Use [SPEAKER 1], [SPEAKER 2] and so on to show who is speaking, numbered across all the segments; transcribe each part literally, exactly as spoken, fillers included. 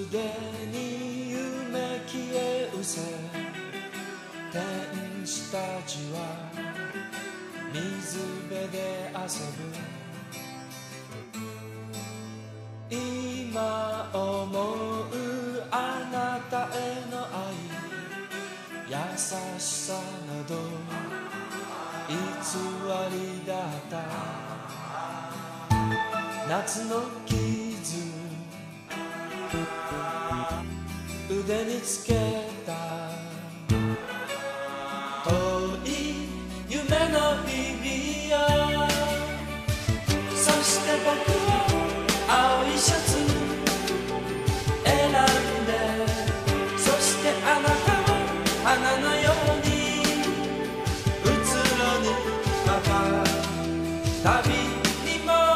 [SPEAKER 1] すでに夢消え失せ天使たちは水辺で遊ぶ今思うあなたへの愛優しさなど偽りだった夏の傷腕につけた遠い夢の日々よそして僕は青いシャツ選んでそしてあなたは花のように移ろぬまま旅にも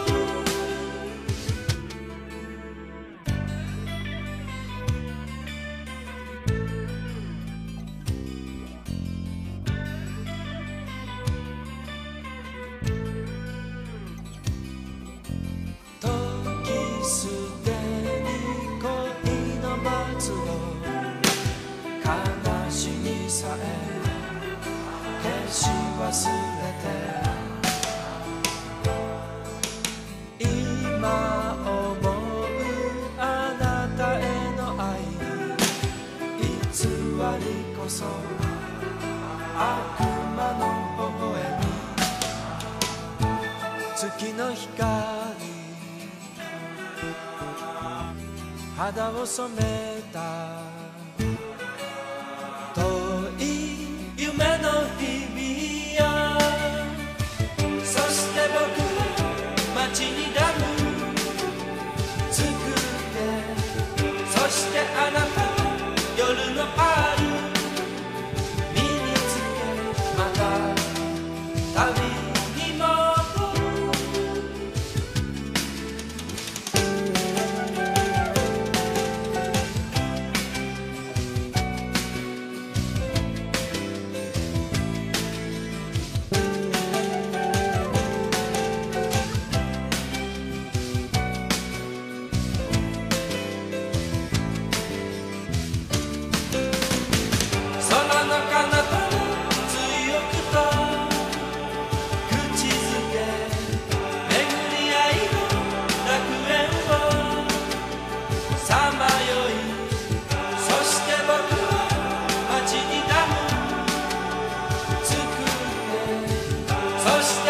[SPEAKER 1] すでに恋の末路悲しみさえ消し忘れて今思うあなたへの愛偽りこそ悪魔の微笑み月の光肌を染めた遠い夢の日々よそして僕は街にダム作ってそしてあなたは夜のパール身につけまた旅にもそして